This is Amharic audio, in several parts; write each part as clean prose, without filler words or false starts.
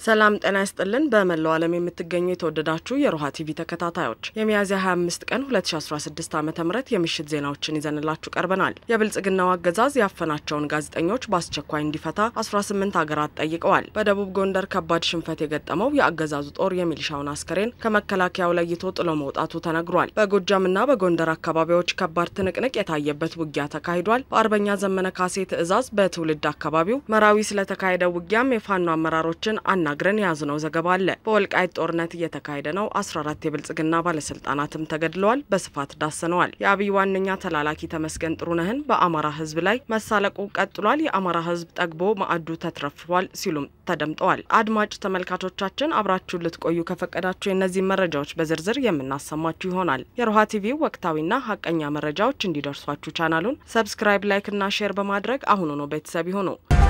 ሰላም ጤና ይስጥልን በመላው ዓለም የምትገኙ የተወደዳችሁ የሮሃ ቲቪ ተከታታዮች የሚያዝያ 25 ቀን 2016 ዓ.ም የምሽት ዜናዎችን ይዘንላችሁ ቀርበናል። የብልጽግናው አገዛዝ ያፈናቸውን ጋዜጠኞች በአስቸኳይ እንዲፈታ 18 ሀገራት ጠይቀዋል። በደቡብ ጎንደር ከባድ ሽንፈት የገጠመው የአገዛዙ ጦር የሚሊሻውን አስከሬን ከመከላከያው ለይቶ ጥሎ መውጣቱ ተነግሯል። በጎጃምና በጎንደር አካባቢዎች ከባድ ትንቅንቅ የታየበት ውጊያ ተካሂዷል። በአርበኛ ዘመነ ካሴ ትዕዛዝ በትውልድ አካባቢው መራዊ ስለተካሄደው ውጊያም የፋኖ አመራሮችን ናግረን ያዝነው ዘገባ አለ። በወልቃይት ጦርነት እየተካሄደ ነው። 14 የብልጽግና ባለስልጣናትም ተገድለዋል። በስፋት ዳሰነዋል። የአብይ ዋነኛ ተላላኪ ተመስገን ጥሩነህን በአማራ ህዝብ ላይ መሳለቁ ቀጥሏል። የአማራ ህዝብ ጠግቦ ማዕዱ ተትረፍሯል ሲሉም ተደምጠዋል። አድማጭ ተመልካቾቻችን አብራችሁን ልትቆዩ ከፈቀዳችሁ እነዚህ መረጃዎች በዝርዝር የምናሰማችሁ ይሆናል። የሮሃ ቲቪ ወቅታዊና ሀቀኛ መረጃዎች እንዲደርሷችሁ ቻናሉን ሰብስክራይብ፣ ላይክ እና ሼር በማድረግ አሁኑኑ ቤተሰብ ይሁኑ።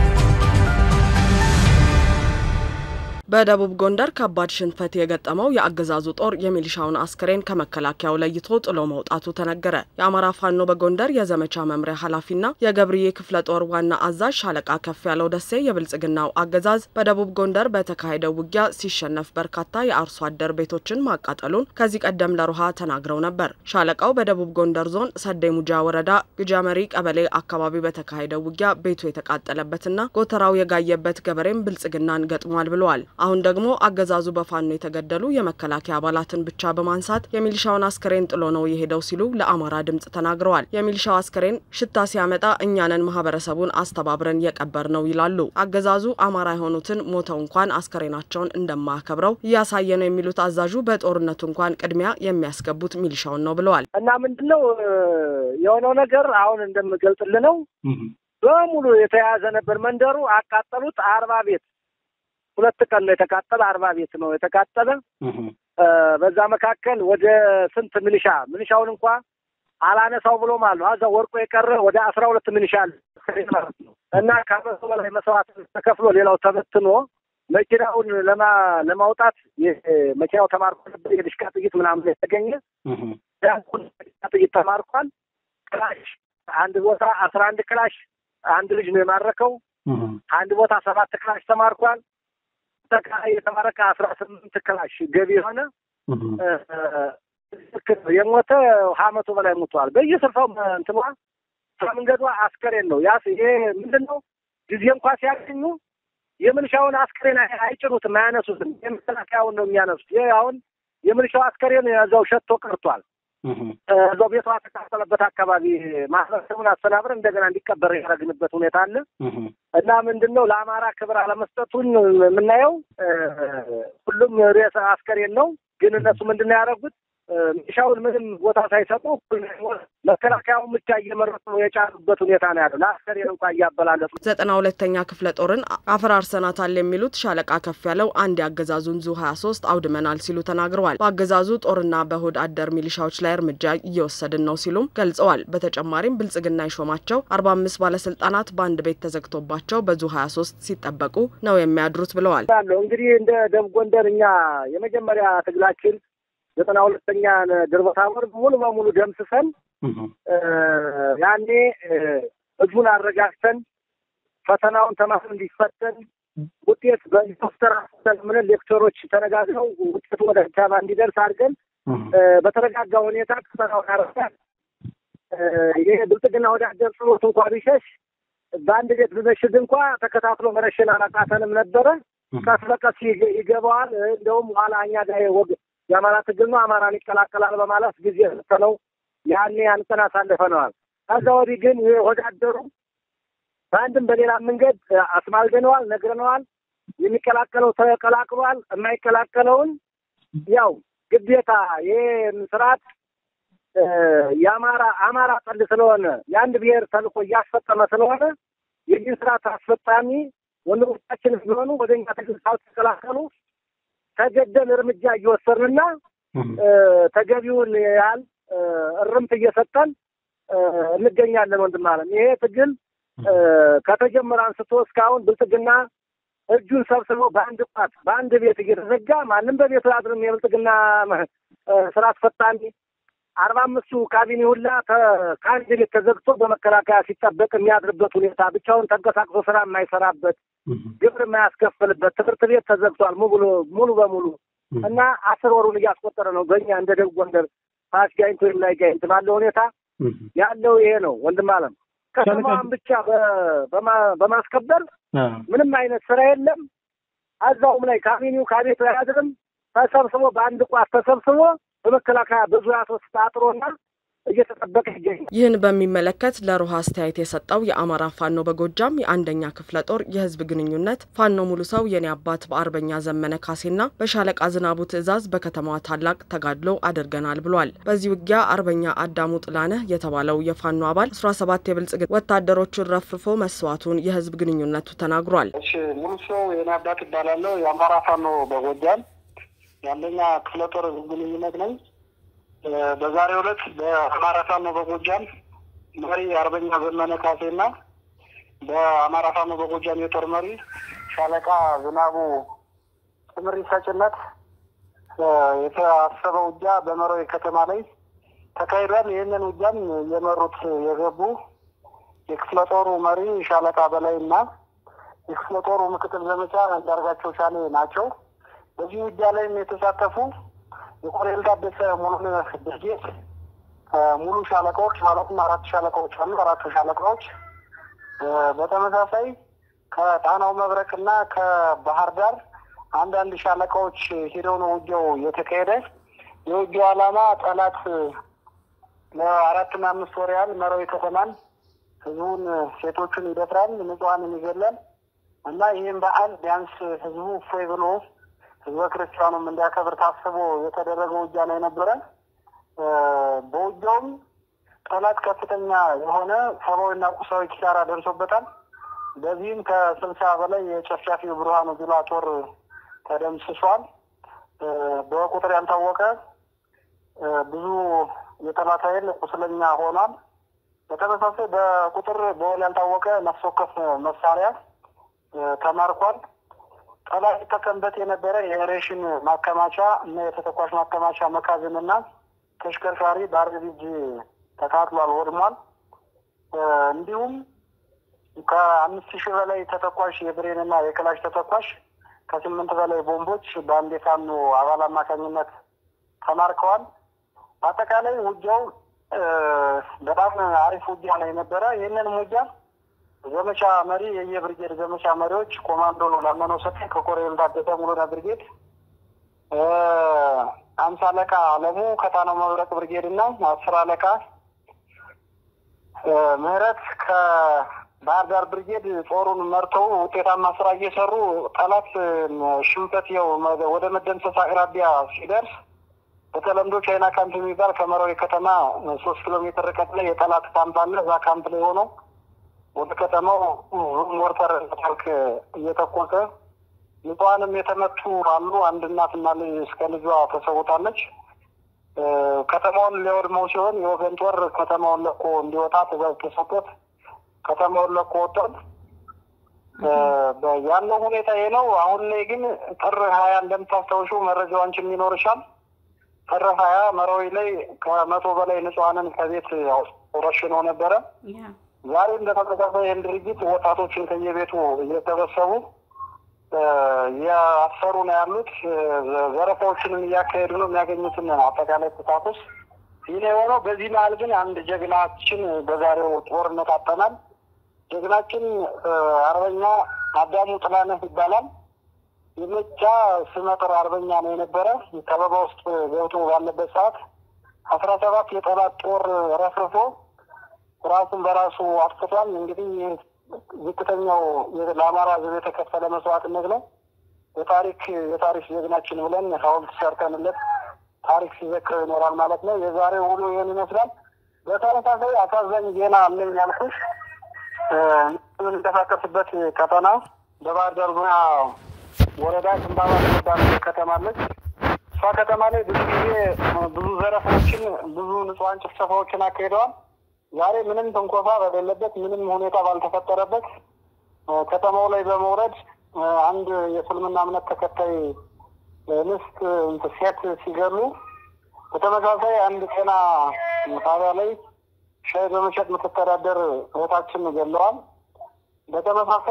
በደቡብ ጎንደር ከባድ ሽንፈት የገጠመው የአገዛዙ ጦር የሚሊሻውን አስከሬን ከመከላከያው ለይቶ ጥሎ መውጣቱ ተነገረ። የአማራ ፋኖ በጎንደር የዘመቻ መምሪያ ኃላፊና የገብርዬ ክፍለ ጦር ዋና አዛዥ ሻለቃ ከፍ ያለው ደሴ የብልጽግናው አገዛዝ በደቡብ ጎንደር በተካሄደው ውጊያ ሲሸነፍ በርካታ የአርሶ አደር ቤቶችን ማቃጠሉን ከዚህ ቀደም ለሮሃ ተናግረው ነበር። ሻለቃው በደቡብ ጎንደር ዞን ሰዴ ሙጃ ወረዳ ግጃመሪ ቀበሌ አካባቢ በተካሄደው ውጊያ ቤቱ የተቃጠለበትና ጎተራው የጋየበት ገበሬም ብልጽግናን ገጥሟል ብለዋል። አሁን ደግሞ አገዛዙ በፋኖ የተገደሉ የመከላከያ አባላትን ብቻ በማንሳት የሚሊሻውን አስከሬን ጥሎ ነው የሄደው ሲሉ ለአማራ ድምጽ ተናግረዋል። የሚሊሻው አስከሬን ሽታ ሲያመጣ እኛንን ማህበረሰቡን አስተባብረን የቀበር ነው ይላሉ። አገዛዙ አማራ የሆኑትን ሞተው እንኳን አስከሬናቸውን እንደማያከብረው እያሳየ ነው የሚሉት አዛዡ በጦርነቱ እንኳን ቅድሚያ የሚያስገቡት ሚሊሻውን ነው ብለዋል። እና ምንድነው የሆነው ነገር አሁን እንደምገልጽልህ ነው። በሙሉ የተያዘ ነበር መንደሩ። አቃጠሉት 40 ቤት 2 ቀን ነው የተቃጠለ። 40 ቤት ነው የተቃጠለ። በዛ መካከል ወደ ስንት ሚሊሻውን እንኳን አላነሳው ብሎ ማለት አዛ ወርቆ የቀረ ወደ 12 ሚሊሻ ማለት ነው። እና ከመቶ በላይ መስዋዕት ተከፍሎ ሌላው ተበትኖ መኪናውን ለማውጣት መኪናው ተማርኮ ነበር። የድሽቃ ጥይት ምናምን የተገኘ ጥይት ተማርኳል። ክላሽ አንድ ቦታ 11 ክላሽ አንድ ልጅ ነው የማረከው። አንድ ቦታ 7 ክላሽ ተማርኳል። ተካይ የተማረከ 18 ክላሽ ገቢ ሆነ። የሞተ 100 በላይ ሞቷል። በየስፍራው እንትማ መንገዷ አስከሬን ነው። ያስ ይሄ ምንድነው ጊዜ እንኳን ሲያገኙ የምልሻውን አስከሬን አይጭሩትም፣ አያነሱትም። የመከላከያውን ነው የሚያነሱት። ይሄ አሁን የምልሻው አስከሬን ያዛው ሸቶ ቀርቷል። እዛው ቤቷ ተቃጠለበት አካባቢ ማህበረሰቡን አስተናብረን እንደገና እንዲቀበር ያደረግንበት ሁኔታ አለ። እና ምንድነው ለአማራ ክብር አለመስጠቱን የምናየው ሁሉም ሬሳ አስከሬን ነው። ግን እነሱ ምንድነው ያደረጉት? ሚሊሻውን ምንም ቦታ ሳይሰጡ መከላከያውን ብቻ እየመረጡ የጫኑበት ሁኔታ ነው ያለው። ለአስከሬን እንኳን እያበላለጡ 92ኛ ክፍለ ጦርን አፈራርሰናታል የሚሉት ሻለቃ ከፍ ያለው አንድ ያገዛዙን ዙ 23 አውድመናል ሲሉ ተናግረዋል። በአገዛዙ ጦርና በሆድ አደር ሚሊሻዎች ላይ እርምጃ እየወሰድን ነው ሲሉም ገልጸዋል። በተጨማሪም ብልጽግና ይሾማቸው 45 ባለስልጣናት በአንድ ቤት ተዘግቶባቸው በዙ 23 ሲጠበቁ ነው የሚያድሩት ብለዋል። እንግዲህ እንደ ደቡብ ጎንደር እኛ የመጀመሪያ ትግላችን 92ኛ ድርበታወር ሙሉ በሙሉ ደምስሰን ያኔ ህዝቡን አረጋግተን ፈተናውን ተማሪ እንዲፈተን ውጤት በኢንስትራክተር ምን ሌክቸሮች ተነጋግረው ውጤቱ ወደ አካባቢ እንዲደርስ አድርገን በተረጋጋ ሁኔታ ፈተናውን አረጋግጠን ይሄ ብልጽግና ወደ አደር ጽሎት እንኳን ቢሸሽ በአንድ ቤት ብመሽግ እንኳን ተከታትሎ መረሸን አላቃተንም ነበረ። ቀስ በቀስ ይገባዋል። እንደውም ኋላ እኛ ጋር የአማራ ትግል ነው አማራን ይቀላቀላል በማለት ጊዜ ተለው ያኔ አንተና አሳልፈናል። ከዛ ወዲህ ግን ወዳደሩ በአንድም በሌላ መንገድ አስማልደነዋል፣ ነግረነዋል። የሚቀላቀለው ተቀላቅሏል፣ የማይቀላቀለውን ያው ግዴታ ይሄ ስርዓት አማራ ጠል ስለሆነ የአንድ ብሔር ተልኮ እያስፈጸመ ስለሆነ የዚህ ስርዓት አስፈጻሚ ወንድሞቻችን ቢሆኑ ወደኛ ትግል ተቀላቀሉ ተገደል እርምጃ እየወሰድንና ተገቢውን ያህል እርምት እየሰጠን እንገኛለን። ወንድም ማለት ይሄ ትግል ከተጀመረ አንስቶ እስካሁን ብልጽግና እጁን ሰብስቦ በአንድ ቤት እየተዘጋ ማንም በቤቱ አድርም የብልጽግና ስራ አስፈጻሚ 45ቱ ካቢኔ ሁላ ከአንድ ቤት ተዘግቶ በመከላከያ ሲጠበቅ የሚያድርበት ሁኔታ ብቻውን ተንቀሳቅሶ ስራ የማይሰራበት ግብር የማያስከፍልበት ትምህርት ቤት ተዘግቷል ሙሉ በሙሉ እና 10 ወሩን እያስቆጠረ ነው። በእኛ እንደ ደቡብ ጎንደር ፓስ ጋይንት ወይም ላይ ጋይንት ባለው ሁኔታ ያለው ይሄ ነው። ወንድም አለም ከተማን ብቻ በማስከበር ምንም አይነት ስራ የለም። አዛውም ላይ ካቢኔው ካቤቱ ያድርም ተሰብስቦ በአንድ ቋት ተሰብስቦ በመከላከያ በዙሪያ ተጣጥሮና እየተጠበቀ ይገኛል። ይህን በሚመለከት ለሮሃ አስተያየት የሰጠው የአማራ ፋኖ በጎጃም የአንደኛ ክፍለ ጦር የህዝብ ግንኙነት ፋኖ ሙሉ ሰው የኔ አባት በአርበኛ ዘመነ ካሴና በሻለቃ ዝናቡ ትዕዛዝ በከተማዋ ታላቅ ተጋድሎ አድርገናል ብሏል። በዚህ ውጊያ አርበኛ አዳሙ ጥላነህ የተባለው የፋኖ አባል 17 የብልጽግና ወታደሮችን ረፍርፎ መስዋዕቱን የህዝብ ግንኙነቱ ተናግሯል። እሺ ሙሉ ሰው የኔ አባት ይባላል። የአማራ ፋኖ በጎጃም የአንደኛ ክፍለ ጦር ህዝብ ግንኙነት ነኝ። በዛሬው ዕለት በአማራ ፋኖ በጎጃም መሪ አርበኛ ዘመነ ካሴና በአማራ ፋኖ በጎጃም የጦር መሪ ሻለቃ ዝናቡ ጥምሪ ሰጭነት የታሰበው ውጊያ በመሮይ ከተማ ላይ ተካሂዷል። ይህንን ውጊያም የመሩት የገቡ የክፍለ ጦሩ መሪ ሻለቃ በላይና የክፍለ ጦሩ ምክትል ዘመቻ አንዳርጋቸው ሻኔ ናቸው። በዚህ ውጊያ ላይም የተሳተፉ የኮሎኔል ታደሰ ሙሉነህ ብርጌድ ሙሉ ሻለቃዎች ማለትም 4 ሻለቃዎች አሉ። 4 ሻለቃዎች በተመሳሳይ ከጣናው መብረቅና ከባህር ዳር አንዳንድ ሻለቃዎች ሄደው ነው ውጊያው የተካሄደ። የውጊያው ዓላማ ጠላት ለ4 እና 5 ወር ያህል መራዊ ከተማን ህዝቡን ሴቶችን ይደፍራል፣ ንጹሃንን ይገላል እና ይህም በዓል ቢያንስ ህዝቡ እፎይ ብሎ ህዝበ ክርስቲያኑም እንዲያከብር ታስቦ የተደረገ ውጊያ ነው የነበረ። በውጊያውም ጠላት ከፍተኛ የሆነ ሰብአዊና ቁሳዊ ኪሳራ ደርሶበታል። በዚህም ከ60 በላይ የጨፍጫፊ ብርሃኑ ጁላ ጦር ተደምስሷል። በቁጥር ያልታወቀ ብዙ የጠላት ኃይል ቁስለኛ ሆኗል። በተመሳሳይ በቁጥር በውል ያልታወቀ ነፍስ ወከፍ መሳሪያ ተማርኳል። ጠላት ተከምበት የነበረ የሬሽን ማከማቻ እና የተተኳሽ ማከማቻ መካዝንና ተሽከርካሪ በአርቢጂ ተቃጥሏል፣ ወድሟል። እንዲሁም ከ5000 በላይ ተተኳሽ የብሬንና የክላሽ ተተኳሽ ከ8 በላይ ቦምቦች በአንድ የፋኖ አባል አማካኝነት ተማርከዋል። በአጠቃላይ ውጊያው በጣም አሪፍ ውጊያ ነው የነበረ። ይህንን ውጊያ ዘመቻ መሪ የየብርጌድ ዘመቻ መሪዎች ኮማንዶ ላመነው ሰጤ ከኮሎኔል ታደሰ ሙሉነህ ብርጌድ 50 አለቃ አለሙ ከጣናው መብረቅ ብርጌድ እና 10 አለቃ ምህረት ከባህር ዳር ብርጌድ ጦሩን መርተው ውጤታማ ስራ እየሰሩ ጠላት ሽንፈት ወደ መደምሰስ አቅራቢያ ሲደርስ በተለምዶ ቻይና ካምፕ የሚባል ከመራዊ ከተማ 3 ኪሎ ሜትር ርቀት ላይ የጠላት ካምፕ አለ። እዛ ካምፕ ላይ ሆኖ ወደ ከተማው ሞርተር ታንክ እየተኮሰ ንጹሃንም የተመቱ አሉ። አንድ እናትና ልጅ እስከ ልጇ ተሰውታለች። ከተማውን ሊወድመው ሲሆን የወገን ጦር ከተማውን ለቆ እንዲወጣ ትዕዛዝ ተሰጥቶት ከተማውን ለቆ ወጥቷል። ያለው ሁኔታ ይሄ ነው። አሁን ላይ ግን ጥር 20 እንደምታስታውሹ መረጃው አንቺም ይኖርሻል። ጥር 20 መራዊ ላይ ከ100 በላይ ንጹሃንን ከቤት ረሽኖ ነበረ። ዛሬ እንደተመሳሳይ ይህን ድርጊት ወጣቶችን ከየቤቱ እየተበሰቡ ያሰሩ ነው ያሉት። ዘረፋዎችንም እያካሄዱ ነው። የሚያገኙትን አጠቃላይ ቁሳቁስ ይህ የሆነው። በዚህ መሀል ግን አንድ ጀግናችን በዛሬው ጦርነት አጠናል። ጀግናችን አርበኛ አዳሙ ጥላነህ ይባላል። የመጫ ስመጥር አርበኛ ነው የነበረ። ከበባ ውስጥ ገብቶ ባለበት ሰዓት 17 የጠላት ጦር ረፍርፎ ራሱን በራሱ አጥፍቷል። እንግዲህ ዝቅተኛው ለአማራ ሕዝብ የተከፈለ መስዋዕትነት ነው። የታሪክ ጀግናችን ብለን ሐውልት ሰርተንለት ታሪክ ሲዘክር ይኖራል ማለት ነው። የዛሬው ውሎ ይህን ይመስላል። በተመሳሳይ አሳዛኝ ዜና አለኝ ያልኩሽ የምንንቀሳቀስበት ቀጠና በባህር ዳር ዙሪያ ወረዳ ግንባባ ተባለ ከተማ አለች። እሷ ከተማ ላይ ብዙ ጊዜ ብዙ ዘረፋዎችን ብዙ ንጹሃን ጭፍጨፋዎችን አካሂደዋል። ዛሬ ምንም ትንኮሳ በሌለበት ምንም ሁኔታ ባልተፈጠረበት ከተማው ላይ በመውረድ አንድ የእስልምና እምነት ተከታይ ንስት ሴት ሲገሉ፣ በተመሳሳይ አንድ ጤና ጣቢያ ላይ ሻይ በመሸጥ የምትተዳደር እህታችን ገለዋል። በተመሳሳይ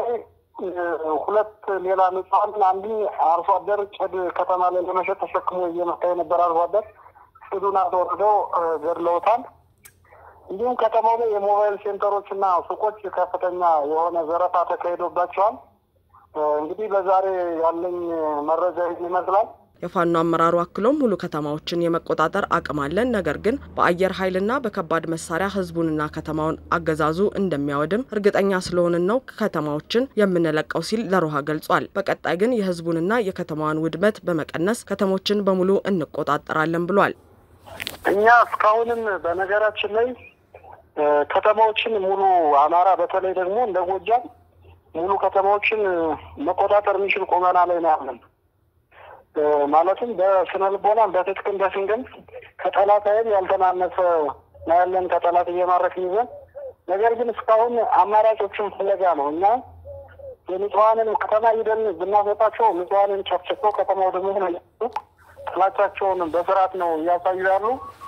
ሁለት ሌላ ንጹሃን አንዱ አርሶ አደር ጭድ ከተማ ላይ ለመሸጥ ተሸክሞ እየመጣ የነበረ አርሶ አደር ጭዱን አስወርደው ገድለውታል። እንዲሁም ከተማው ላይ የሞባይል ሴንተሮችና ሱቆች ከፍተኛ የሆነ ዘረፋ ተካሂዶባቸዋል። እንግዲህ በዛሬ ያለኝ መረጃ ይመስላል። የፋኖ አመራሩ አክሎም ሙሉ ከተማዎችን የመቆጣጠር አቅም አለን፣ ነገር ግን በአየር ኃይልና በከባድ መሳሪያ ህዝቡንና ከተማውን አገዛዙ እንደሚያወድም እርግጠኛ ስለሆነን ነው ከተማዎችን የምንለቀው ሲል ለሮሃ ገልጿል። በቀጣይ ግን የህዝቡንና የከተማዋን ውድመት በመቀነስ ከተሞችን በሙሉ እንቆጣጠራለን ብሏል። እኛ እስካሁንም በነገራችን ላይ ከተማዎችን ሙሉ አማራ በተለይ ደግሞ እንደ ጎጃም ሙሉ ከተማዎችን መቆጣጠር የሚችል ቁመና ላይ ነው ያለን። ማለትም በስነ ልቦና በትጥቅም በስንቅም ከጠላት ኃይል ያልተናነሰ ነው ያለን። ከጠላት እየማረክን ይዘን ነገር ግን እስካሁን አማራጮችን ፍለጋ ነው። እኛ የንጹሃንን ከተማ ሂደን ብናስወጣቸው ንጹሃንን ጨፍጭፎ ከተማው ደግሞ ጥላቻቸውን በስርዓት ነው እያሳዩ ያሉ።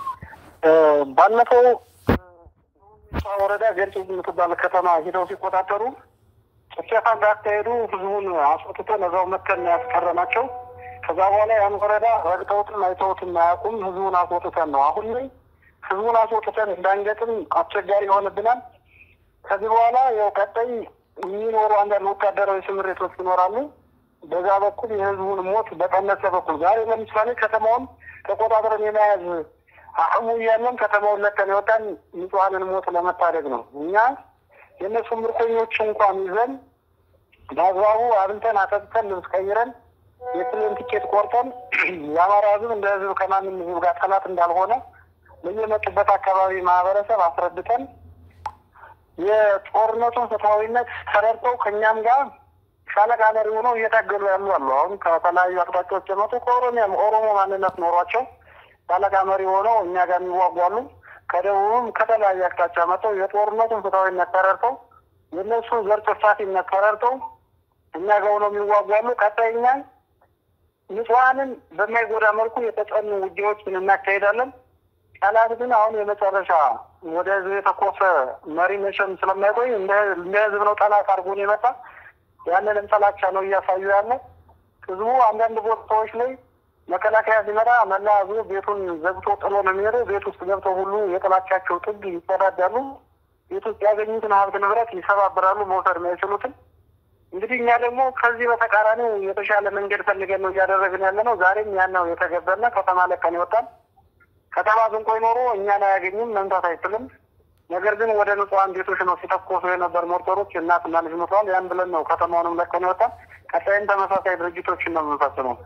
ባለፈው ወረዳ ገርጭ የምትባል ከተማ ሂደው ሲቆጣጠሩ ጭፍጨፋ እንዳካሄዱ ህዝቡን አስወጥተን እዛው መተን ያስቀረናቸው። ከዛ በኋላ ያን ወረዳ ረግጠውትም አይተውትም አያውቁም። ህዝቡን አስወጥተን ነው አሁን ላይ ህዝቡን አስወጥተን እንዳንገጥም አስቸጋሪ ይሆንብናል። ከዚህ በኋላ ያው ቀጣይ የሚኖሩ አንዳንድ ወታደራዊ ስምሪቶች ይኖራሉ። በዛ በኩል የህዝቡን ሞት በቀነሰ በኩል ዛሬ ለምሳሌ ከተማውን ተቆጣጥረን የመያዝ አቅሙ እያለን ከተማውን ለቀን የወጣን ንጹሃንን ሞት ለመታደግ ነው። እኛ የእነሱ ምርኮኞች እንኳን ይዘን በአግባቡ አብልተን አጠጥተን ልብስ ቀይረን የፕሌን ቲኬት ቆርጠን የአማራ ህዝብ እንደ ህዝብ ከማንም ህዝብ ጋር ጠላት እንዳልሆነ በየመጡበት አካባቢ ማህበረሰብ አስረድተን የጦርነቱን ፍትሃዊነት ተረድተው ከእኛም ጋር ሻለቃ መሪ ሆነው እየታገሉ ያሉ አሉ። አሁን ከተለያዩ አቅጣጫዎች የመጡ ከኦሮሚያም ኦሮሞ ማንነት ኖሯቸው ሻለቃ መሪ ሆነው እኛ ጋር የሚዋጓሉ። ከደቡብም ከተለያዩ አቅጣጫ መጥተው የጦርነቱን ፍትሃዊነት ተረድተው የእነሱን ዘር ጭፍጨፋነት ተረድተው እኛ ጋር ሆነው የሚዋጓሉ። ቀጣይኛ ንጹሃንን በማይጎዳ መልኩ የተጠኑ ውጊያዎችን እናካሄዳለን። ጠላት ግን አሁን የመጨረሻ ወደ ህዝብ የተኮሰ መሪ መቼም ስለማይቆይ እንደ ህዝብ ነው ጠላት አድርጎን የመጣ ያንንም ጥላቻ ነው እያሳዩ ያለ። ህዝቡ አንዳንድ ቦታዎች ላይ መከላከያ ሲመጣ መላ ህዝቡ ቤቱን ዘግቶ ጥሎ ነው የሚሄደው። ቤት ውስጥ ገብተው ሁሉ የጥላቻቸው ጥግ ይሰዳዳሉ። ቤት ውስጥ ያገኙትን ሀብት ንብረት ይሰባብራሉ፣ መውሰድ የማይችሉትን። እንግዲህ እኛ ደግሞ ከዚህ በተቃራኒ የተሻለ መንገድ ፈልገን ነው እያደረግን ያለ ነው። ዛሬም ያን ነው የተገበርነ። ከተማ ለቀን ይወጣል። ከተማ ብንቆይ ኖሮ እኛን አያገኝም፣ መምታት አይችልም። ነገር ግን ወደ ንጹሃን ቤቶች ነው ሲተኮሱ የነበር ሞርተሮች እናትና ልጅ ሞተዋል። ያን ብለን ነው ከተማውንም ለቀን ይወጣል። ቀጣይም ተመሳሳይ ድርጅቶችን ነው የምንፈጽመው።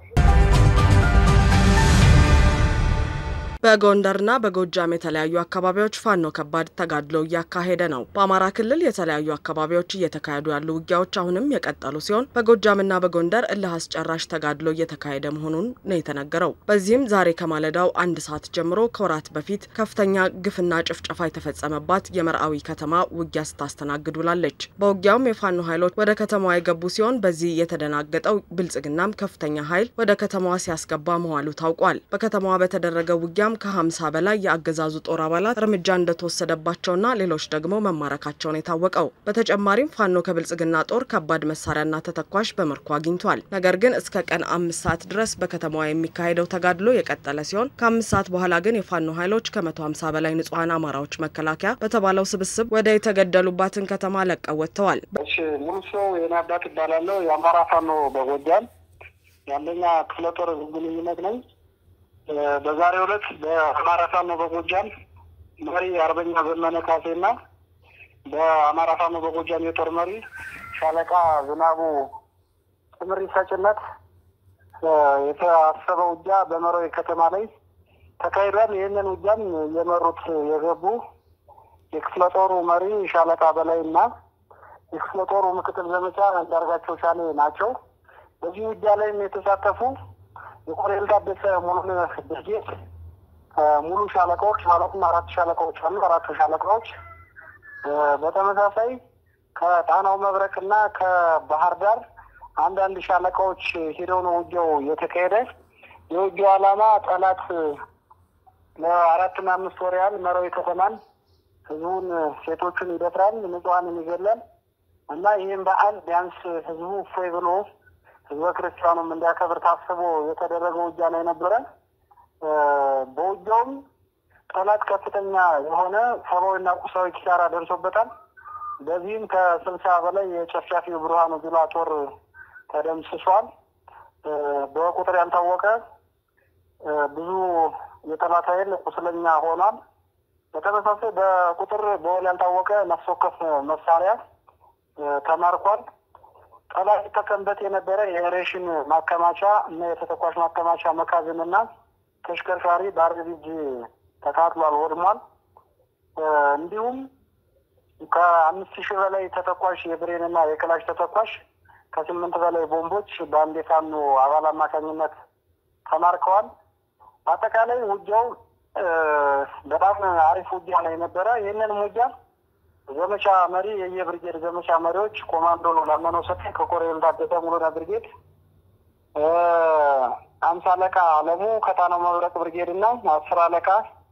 በጎንደርና በጎጃም የተለያዩ አካባቢዎች ፋኖ ከባድ ተጋድሎ እያካሄደ ነው። በአማራ ክልል የተለያዩ አካባቢዎች እየተካሄዱ ያሉ ውጊያዎች አሁንም የቀጠሉ ሲሆን በጎጃምና በጎንደር እልህ አስጨራሽ ተጋድሎ እየተካሄደ መሆኑን ነው የተነገረው። በዚህም ዛሬ ከማለዳው 1 ሰዓት ጀምሮ ከወራት በፊት ከፍተኛ ግፍና ጭፍጨፋ የተፈጸመባት የመርአዊ ከተማ ውጊያ ስታስተናግድ ውላለች። በውጊያውም የፋኖ ኃይሎች ወደ ከተማዋ የገቡ ሲሆን በዚህ የተደናገጠው ብልጽግናም ከፍተኛ ኃይል ወደ ከተማዋ ሲያስገባ መዋሉ ታውቋል። በከተማዋ በተደረገው ውጊያ ከ50 በላይ የአገዛዙ ጦር አባላት እርምጃ እንደተወሰደባቸውና ሌሎች ደግሞ መማረካቸውን የታወቀው። በተጨማሪም ፋኖ ከብልጽግና ጦር ከባድ መሳሪያና ተተኳሽ በመርኮ አግኝቷል። ነገር ግን እስከ ቀን 5 ሰዓት ድረስ በከተማዋ የሚካሄደው ተጋድሎ የቀጠለ ሲሆን ከ5 ሰዓት በኋላ ግን የፋኖ ኃይሎች ከ150 በላይ ንጹሃን አማራዎች መከላከያ በተባለው ስብስብ ወደ የተገደሉባትን ከተማ ለቀው ወጥተዋል። እሺ ሙሉ ሰው የናባት ይባላል። የአማራ ፋኖ በጎጃም ያለኛ ክፍለ ጦር ግንኙነት ነው። በዛሬው ዕለት በአማራ ፋኖ በጎጃም መሪ አርበኛ ዘመነ ካሴና በአማራ ፋኖ በጎጃም የጦር መሪ ሻለቃ ዝናቡ ጥምሪ ሰጭነት የታሰበው ውጊያ በመራዊ ከተማ ላይ ተካሂዷል። ይህንን ውጊያም የመሩት የገቡ የክፍለ ጦሩ መሪ ሻለቃ በላይና የክፍለ ጦሩ ምክትል ዘመቻ አንዳርጋቸው ሻኔ ናቸው። በዚህ ውጊያ ላይም የተሳተፉ የኮሎኔል ታደሰ ሙሉ ድርጅት ሙሉ ሻለቃዎች ማለትም 4 ሻለቃዎች አሉ። 4 ሻለቃዎች በተመሳሳይ ከጣናው መብረቅና ከባህር ዳር አንዳንድ ሻለቃዎች ሄደው ነው ውጊያው የተካሄደ። የውጊያው ዓላማ ጠላት ለ4 እና 5 ወር ያህል መራዊ ከተማን ህዝቡን ሴቶችን ይደፍራል፣ ንጹሃንን ይገላል። እና ይህም በዓል ቢያንስ ህዝቡ እፎይ ብሎ ህዝበ ክርስቲያኑም እንዲያከብር ታስቦ የተደረገው ውጊያ ነው የነበረ። በውጊያውም ጠላት ከፍተኛ የሆነ ሰብአዊና ቁሳዊ ኪሳራ ደርሶበታል። በዚህም ከ60 በላይ የጨፍጫፊው ብርሃኑ ጁላ ጦር ተደምስሷል። በቁጥር ያልታወቀ ብዙ የጠላት ኃይል ቁስለኛ ሆኗል። በተመሳሳይ በቁጥር በውል ያልታወቀ ነፍስ ወከፍ መሳሪያ ተማርኳል። ጠላት ተከምበት የነበረ የሬሽን ማከማቻ እና የተተኳሽ ማከማቻ መካዝንና ተሽከርካሪ በአርቢጂ ተቃጥሏል፣ ወድሟል። እንዲሁም ከ5000 በላይ ተተኳሽ የብሬንና የክላሽ ተተኳሽ ከ8 በላይ ቦምቦች በአንድ የፋኖ አባል አማካኝነት ተማርከዋል። አጠቃላይ ውጊያው በጣም አሪፍ ውጊያ ነው የነበረ። ይህንን ውጊያ ዘመቻ መሪ የየብርጌድ ዘመቻ መሪዎች ኮማንዶ ላመነው ሰፊ ከኮሎኔል ታደሰ ሙሉነህ ብርጌድ፣ 50 አለቃ አለሙ ከጣናው መብረቅ ብርጌድ እና 10 አለቃ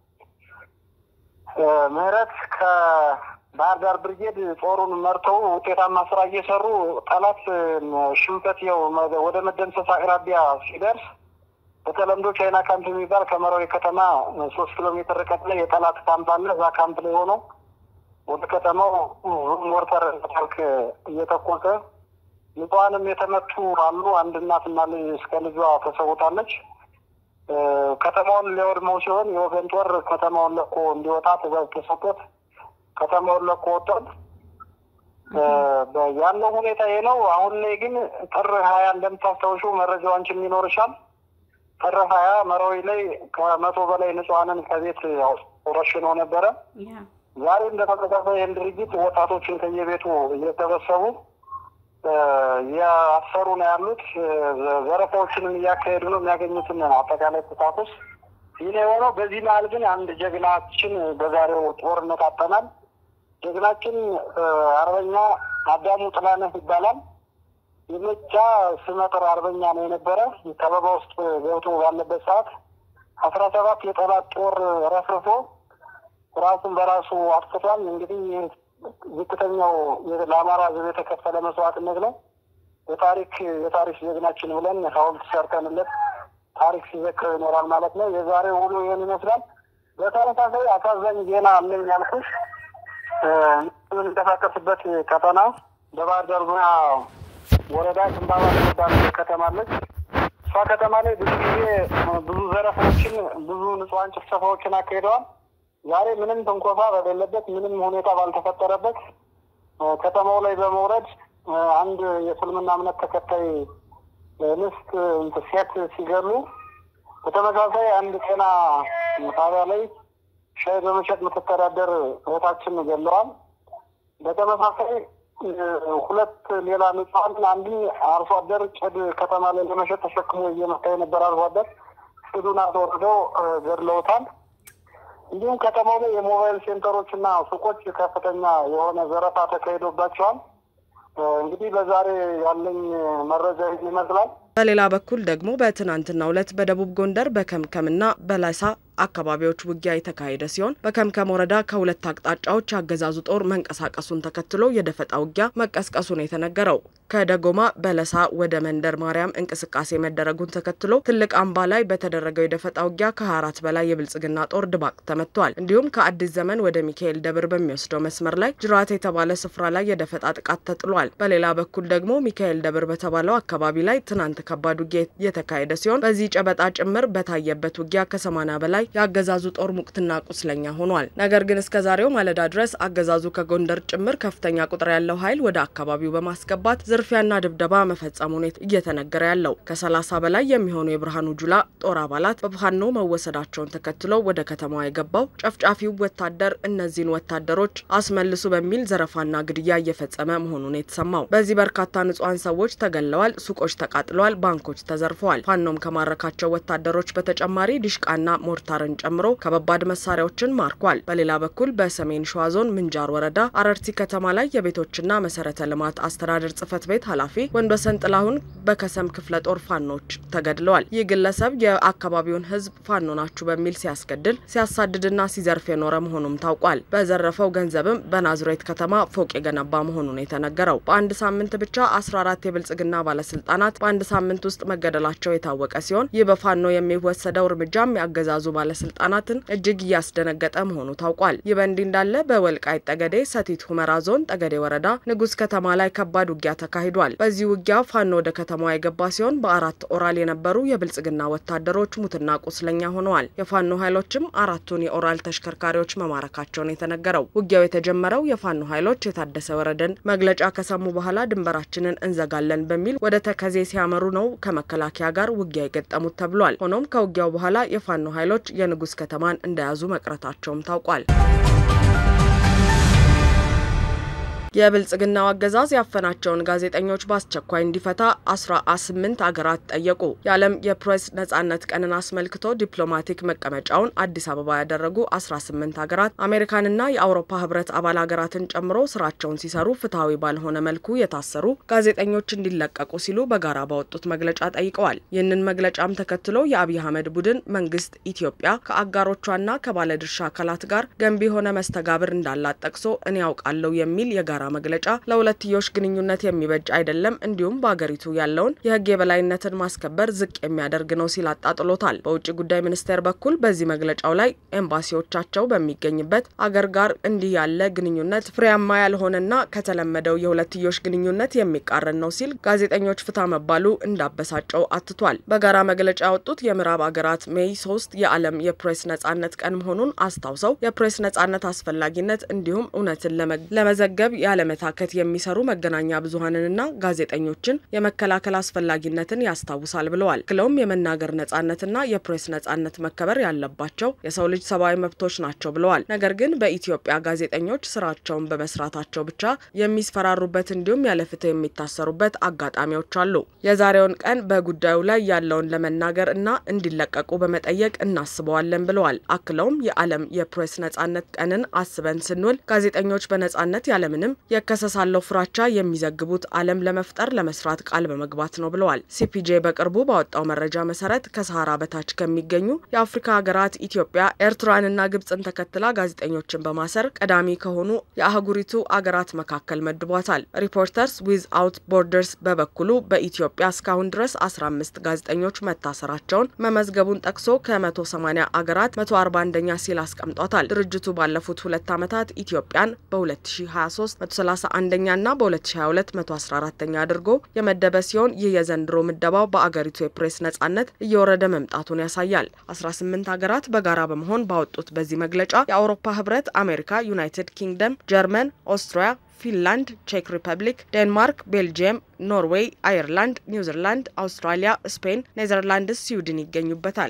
ምህረት ከባህር ዳር ብርጌድ ጦሩን መርተው ውጤታማ ስራ እየሰሩ ጠላት ሽንፈት ወደ መደምሰስ አቅራቢያ ሲደርስ በተለምዶ ቻይና ካምፕ የሚባል ከመራዊ ከተማ 3 ኪሎ ሜትር ርቀት ላይ የጠላት ካምፕ አለ። እዛ ካምፕ ላይ ሆኖ ወደ ከተማው ሞርተር ታንክ እየተኮሰ ንጹሃንም የተመቱ አሉ። አንድ እናትና ልጅ እስከ ልጇ ተሰውታለች። ከተማውን ሊወድመው ሲሆን የወገን ጦር ከተማውን ለቆ እንዲወጣ ትዕዛዝ ተሰጥቶት ከተማውን ለቆ ወጥቷል። ያለው ሁኔታ ይሄ ነው። አሁን ላይ ግን ጥር 20 እንደምታስታውሹ መረጃው አንቺም ይኖርሻል። ጥር 20 መራዊ ላይ ከ100 በላይ ንጹሃንን ከቤት ረሽነው ነበረ። ዛሬ እንደተመሳሳይ ይህን ድርጊት ወጣቶችን ከየቤቱ እየተበሰቡ ያሰሩ ነው ያሉት። ዘረፋዎችንም እያካሄዱ ነው። የሚያገኙትን አጠቃላይ ቁሳቁስ ይህ የሆነው። በዚህ መሀል ግን አንድ ጀግናችን በዛሬው ጦርነት አጠናል። ጀግናችን አርበኛ አዳሙ ጥላነህ ይባላል። የመጫ ስመጥር አርበኛ ነው የነበረ። ከበባ ውስጥ ገብቶ ባለበት ሰዓት 17 የጠላት ጦር ረፍርፎ ራሱን በራሱ አጥፍቷል። እንግዲህ ዝቅተኛው ለአማራ ሕዝብ የተከፈለ መስዋዕትነት ነው። የታሪክ ጀግናችን ብለን ሐውልት ሰርተንለት ታሪክ ሲዘክር ይኖራል ማለት ነው። የዛሬው ውሎ ይህን ይመስላል። በተመሳሳይ አሳዛኝ ዜና አለኝ ያልኩሽ የምንንቀሳቀስበት ቀጠና በባህር ዳር ዙሪያ ወረዳ ግንባባ የሚባል ከተማ አለች። እሷ ከተማ ላይ ብዙ ጊዜ ብዙ ዘረፋዎችን ብዙ ንጹሃን ጭፍጨፋዎችን አካሂደዋል። ዛሬ ምንም ትንኮሳ በሌለበት ምንም ሁኔታ ባልተፈጠረበት ከተማው ላይ በመውረድ አንድ የእስልምና እምነት ተከታይ እንስት ሴት ሲገሉ፣ በተመሳሳይ አንድ ጤና ጣቢያ ላይ ሻይ በመሸጥ የምትተዳደር እህታችን ገለዋል። በተመሳሳይ 2 ሌላ ንጹሃን አንድ አርሶ አደር ጭድ ከተማ ላይ ለመሸጥ ተሸክሞ እየመጣ የነበረ አርሶ አደር ጭዱን አስወርደው ገድለውታል። እንዲሁም ከተማው ላይ የሞባይል ሴንተሮች እና ሱቆች ከፍተኛ የሆነ ዘረፋ ተካሂዶባቸዋል። እንግዲህ በዛሬ ያለኝ መረጃ ይመስላል። በሌላ በኩል ደግሞ በትናንትናው ዕለት በደቡብ ጎንደር በከምከምና በላሳ አካባቢዎች ውጊያ የተካሄደ ሲሆን በከምከም ወረዳ ከሁለት አቅጣጫዎች አገዛዙ ጦር መንቀሳቀሱን ተከትሎ የደፈጣ ውጊያ መቀስቀሱን የተነገረው። ከደጎማ በለሳ ወደ መንደር ማርያም እንቅስቃሴ መደረጉን ተከትሎ ትልቅ አምባ ላይ በተደረገው የደፈጣ ውጊያ ከ24 በላይ የብልጽግና ጦር ድባቅ ተመቷል። እንዲሁም ከአዲስ ዘመን ወደ ሚካኤል ደብር በሚወስደው መስመር ላይ ጅራት የተባለ ስፍራ ላይ የደፈጣ ጥቃት ተጥሏል። በሌላ በኩል ደግሞ ሚካኤል ደብር በተባለው አካባቢ ላይ ትናንት ከባድ ውጊያ የተካሄደ ሲሆን በዚህ ጨበጣ ጭምር በታየበት ውጊያ ከ80 በላይ የአገዛዙ ጦር ሙቅትና ቁስለኛ ሆኗል። ነገር ግን እስከዛሬው ማለዳ ድረስ አገዛዙ ከጎንደር ጭምር ከፍተኛ ቁጥር ያለው ኃይል ወደ አካባቢው በማስገባት ዝርፊያና ድብደባ መፈጸሙን እየተነገረ ያለው ከ30 በላይ የሚሆኑ የብርሃኑ ጁላ ጦር አባላት በፋኖ መወሰዳቸውን ተከትሎ ወደ ከተማዋ የገባው ጨፍጫፊው ወታደር እነዚህን ወታደሮች አስመልሱ በሚል ዘረፋና ግድያ እየፈጸመ መሆኑን የተሰማው። በዚህ በርካታ ንጹሃን ሰዎች ተገለዋል፣ ሱቆች ተቃጥለዋል፣ ባንኮች ተዘርፈዋል። ፋኖም ከማረካቸው ወታደሮች በተጨማሪ ዲሽቃና ሞርታር ሞርታርን ጨምሮ ከባባድ መሳሪያዎችን ማርኳል። በሌላ በኩል በሰሜን ሸዋ ዞን ምንጃር ወረዳ አረርቲ ከተማ ላይ የቤቶችና መሰረተ ልማት አስተዳደር ጽፈት ቤት ኃላፊ ወንዶሰን ጥላሁን በከሰም ክፍለ ጦር ፋኖች ተገድለዋል። ይህ ግለሰብ የአካባቢውን ህዝብ ፋኖ ናችሁ በሚል ሲያስገድል ሲያሳድድና ሲዘርፍ የኖረ መሆኑም ታውቋል። በዘረፈው ገንዘብም በናዝሬት ከተማ ፎቅ የገነባ መሆኑን የተነገረው። በአንድ ሳምንት ብቻ 14 የብልጽግና ባለስልጣናት በአንድ ሳምንት ውስጥ መገደላቸው የታወቀ ሲሆን ይህ በፋኖ የሚወሰደው እርምጃም ያገዛዙ ባለስልጣናትን እጅግ ያስደነገጠ መሆኑ ታውቋል። ይህ በእንዲህ እንዳለ በወልቃይት ጠገዴ ሰቲት ሁመራ ዞን ጠገዴ ወረዳ ንጉስ ከተማ ላይ ከባድ ውጊያ ተካሂዷል። በዚህ ውጊያ ፋኖ ወደ ከተማዋ የገባ ሲሆን በአራት ኦራል የነበሩ የብልጽግና ወታደሮች ሙትና ቁስለኛ ሆነዋል። የፋኖ ኃይሎችም አራቱን የኦራል ተሽከርካሪዎች መማረካቸውን የተነገረው። ውጊያው የተጀመረው የፋኖ ኃይሎች የታደሰ ወረደን መግለጫ ከሰሙ በኋላ ድንበራችንን እንዘጋለን በሚል ወደ ተከዜ ሲያመሩ ነው ከመከላከያ ጋር ውጊያ የገጠሙት ተብሏል። ሆኖም ከውጊያው በኋላ የፋኖ ኃይሎች የንጉስ ከተማን እንደያዙ መቅረታቸውም ታውቋል። የብልጽግናው አገዛዝ ያፈናቸውን ጋዜጠኞች በአስቸኳይ እንዲፈታ 18 አገራት ጠየቁ። የዓለም የፕሬስ ነጻነት ቀንን አስመልክቶ ዲፕሎማቲክ መቀመጫውን አዲስ አበባ ያደረጉ 18 አገራት አሜሪካንና የአውሮፓ ህብረት አባል ሀገራትን ጨምሮ ስራቸውን ሲሰሩ ፍትሃዊ ባልሆነ መልኩ የታሰሩ ጋዜጠኞች እንዲለቀቁ ሲሉ በጋራ ባወጡት መግለጫ ጠይቀዋል። ይህንን መግለጫም ተከትሎ የአብይ አህመድ ቡድን መንግስት ኢትዮጵያ ከአጋሮቿና ከባለድርሻ አካላት ጋር ገንቢ የሆነ መስተጋብር እንዳላት ጠቅሶ እኔ ያውቃለሁ የሚል የጋራ መግለጫ ለሁለትዮሽ ግንኙነት የሚበጅ አይደለም፣ እንዲሁም በአገሪቱ ያለውን የህግ የበላይነትን ማስከበር ዝቅ የሚያደርግ ነው ሲል አጣጥሎታል። በውጭ ጉዳይ ሚኒስቴር በኩል በዚህ መግለጫው ላይ ኤምባሲዎቻቸው በሚገኝበት አገር ጋር እንዲህ ያለ ግንኙነት ፍሬያማ ያልሆነና ከተለመደው የሁለትዮሽ ግንኙነት የሚቃረን ነው ሲል ጋዜጠኞች ፍታ መባሉ እንዳበሳጨው አትቷል። በጋራ መግለጫ ያወጡት የምዕራብ አገራት ሜይ 3 የዓለም የፕሬስ ነጻነት ቀን መሆኑን አስታውሰው የፕሬስ ነጻነት አስፈላጊነት እንዲሁም እውነትን ለመዘገብ ያለመታከት የሚሰሩ መገናኛ ብዙሃንንና ጋዜጠኞችን የመከላከል አስፈላጊነትን ያስታውሳል ብለዋል። ክለውም የመናገር ነጻነትና የፕሬስ ነጻነት መከበር ያለባቸው የሰው ልጅ ሰብአዊ መብቶች ናቸው ብለዋል። ነገር ግን በኢትዮጵያ ጋዜጠኞች ስራቸውን በመስራታቸው ብቻ የሚስፈራሩበት እንዲሁም ያለፍትህ የሚታሰሩበት አጋጣሚዎች አሉ። የዛሬውን ቀን በጉዳዩ ላይ ያለውን ለመናገር እና እንዲለቀቁ በመጠየቅ እናስበዋለን ብለዋል። አክለውም የዓለም የፕሬስ ነጻነት ቀንን አስበን ስንውል ጋዜጠኞች በነጻነት ያለምንም የከሰሳለው ፍራቻ የሚዘግቡት ዓለም ለመፍጠር ለመስራት ቃል በመግባት ነው ብለዋል። ሲፒጄ በቅርቡ ባወጣው መረጃ መሰረት ከሰሃራ በታች ከሚገኙ የአፍሪካ ሀገራት ኢትዮጵያ፣ ኤርትራንና ግብጽን ተከትላ ጋዜጠኞችን በማሰር ቀዳሚ ከሆኑ የአህጉሪቱ አገራት መካከል መድቧታል። ሪፖርተርስ ዊዝአውት ቦርደርስ በበኩሉ በኢትዮጵያ እስካሁን ድረስ 15 ጋዜጠኞች መታሰራቸውን መመዝገቡን ጠቅሶ ከ180 አገራት 141ኛ ሲል አስቀምጧታል። ድርጅቱ ባለፉት 2 ዓመታት ኢትዮጵያን በ2023 131ኛና በ2022 114ኛ አድርጎ የመደበ ሲሆን ይህ የዘንድሮ ምደባው በአገሪቱ የፕሬስ ነጻነት እየወረደ መምጣቱን ያሳያል። 18 ሀገራት በጋራ በመሆን ባወጡት በዚህ መግለጫ የአውሮፓ ህብረት፣ አሜሪካ፣ ዩናይትድ ኪንግደም፣ ጀርመን፣ ኦስትሪያ፣ ፊንላንድ፣ ቼክ ሪፐብሊክ፣ ዴንማርክ፣ ቤልጂየም፣ ኖርዌይ፣ አየርላንድ፣ ኒውዚላንድ፣ አውስትራሊያ፣ ስፔን፣ ኔዘርላንድስ፣ ስዊድን ይገኙበታል።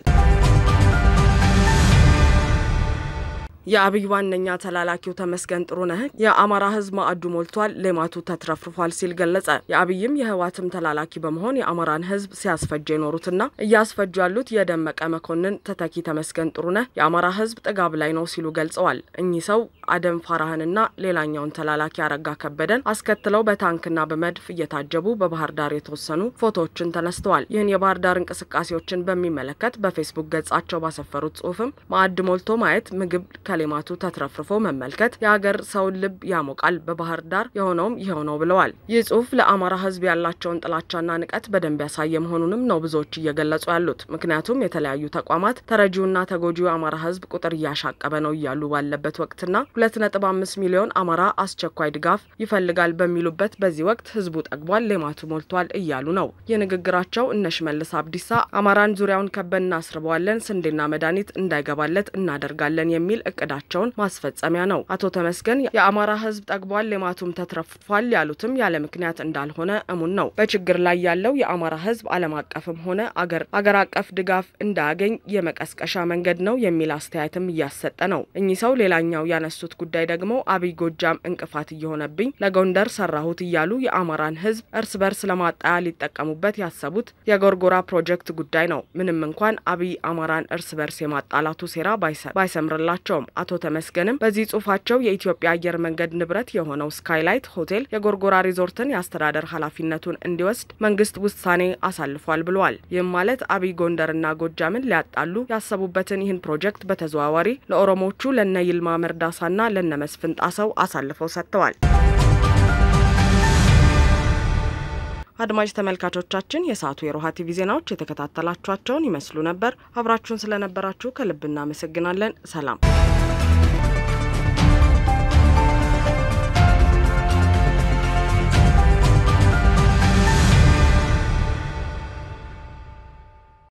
የአብይ ዋነኛ ተላላኪው ተመስገን ጥሩነህ የአማራ ህዝብ ማዕዱ ሞልቷል፣ ሌማቱ ተትረፍርፏል ሲል ገለጸ። የአብይም የህዋትም ተላላኪ በመሆን የአማራን ህዝብ ሲያስፈጅ የኖሩትና እያስፈጁ ያሉት የደመቀ መኮንን ተተኪ ተመስገን ጥሩነህ የአማራ ህዝብ ጥጋብ ላይ ነው ሲሉ ገልጸዋል። እኚህ ሰው አደም ፋራህንና ሌላኛውን ተላላኪ አረጋ ከበደን አስከትለው በታንክና በመድፍ እየታጀቡ በባህር ዳር የተወሰኑ ፎቶዎችን ተነስተዋል። ይህን የባህር ዳር እንቅስቃሴዎችን በሚመለከት በፌስቡክ ገጻቸው ባሰፈሩት ጽሁፍም ማዕድ ሞልቶ ማየት ምግብ ሌማቱ ተትረፍርፎ መመልከት የሀገር ሰው ልብ ያሞቃል፣ በባህር ዳር የሆነውም ይሄው ነው ብለዋል። ይህ ጽሁፍ ለአማራ ህዝብ ያላቸውን ጥላቻና ንቀት በደንብ ያሳየ መሆኑንም ነው ብዙዎች እየገለጹ ያሉት። ምክንያቱም የተለያዩ ተቋማት ተረጂውና ተጎጂው አማራ ህዝብ ቁጥር እያሻቀበ ነው እያሉ ባለበት ወቅትና 2.5 ሚሊዮን አማራ አስቸኳይ ድጋፍ ይፈልጋል በሚሉበት በዚህ ወቅት ህዝቡ ጠግቧል፣ ሌማቱ ሞልቷል እያሉ ነው። የንግግራቸው እነ ሽመልስ አብዲሳ አማራን ዙሪያውን ከበን እናስርበዋለን፣ ስንዴና መድኃኒት እንዳይገባለት እናደርጋለን የሚል እቅድ እቅዳቸውን ማስፈጸሚያ ነው። አቶ ተመስገን የአማራ ህዝብ ጠግቧል ለማቱም ተትረፍቷል ያሉትም ያለ ምክንያት እንዳልሆነ እሙን ነው። በችግር ላይ ያለው የአማራ ህዝብ ዓለም አቀፍም ሆነ አገር አቀፍ ድጋፍ እንዳያገኝ የመቀስቀሻ መንገድ ነው የሚል አስተያየትም እያሰጠ ነው። እኚህ ሰው ሌላኛው ያነሱት ጉዳይ ደግሞ አብይ ጎጃም እንቅፋት እየሆነብኝ ለጎንደር ሰራሁት እያሉ የአማራን ህዝብ እርስ በርስ ለማጣያ ሊጠቀሙበት ያሰቡት የጎርጎራ ፕሮጀክት ጉዳይ ነው። ምንም እንኳን አብይ አማራን እርስ በርስ የማጣላቱ ሴራ ባይሰምርላቸውም አቶ ተመስገንም በዚህ ጽሁፋቸው የኢትዮጵያ አየር መንገድ ንብረት የሆነው ስካይላይት ሆቴል የጎርጎራ ሪዞርትን ያስተዳደር ኃላፊነቱን እንዲወስድ መንግስት ውሳኔ አሳልፏል ብለዋል። ይህም ማለት አብይ ጎንደርና ጎጃምን ሊያጣሉ ያሰቡበትን ይህን ፕሮጀክት በተዘዋዋሪ ለኦሮሞቹ ለነ ይልማ መርዳሳና ለነ መስፍን ጣሰው አሳልፈው ሰጥተዋል። አድማጭ ተመልካቾቻችን የሰዓቱ የሮሃ ቲቪ ዜናዎች የተከታተላችኋቸውን ይመስሉ ነበር። አብራችሁን ስለነበራችሁ ከልብ እናመሰግናለን። ሰላም።